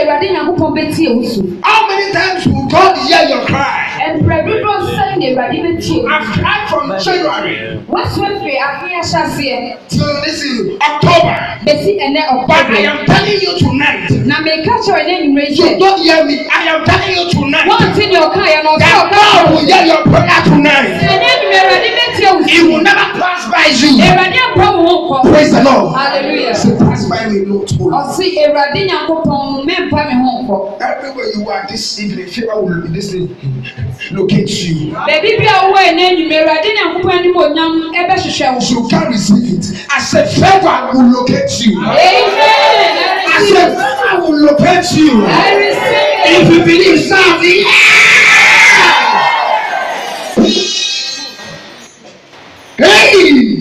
How many times will God hear your cry? I've cried from January till this is October. But I am telling you tonight. You don't hear me. I am telling you tonight. That God will hear your prayer tonight. It will never pass by you. Praise the Lord. Hallelujah. So pass by me, Lord. Everywhere you are this evening, favor will locate you. You can receive it. I said favor will locate you. Amen. I said favor will locate you. I receive it. If you believe something, hey!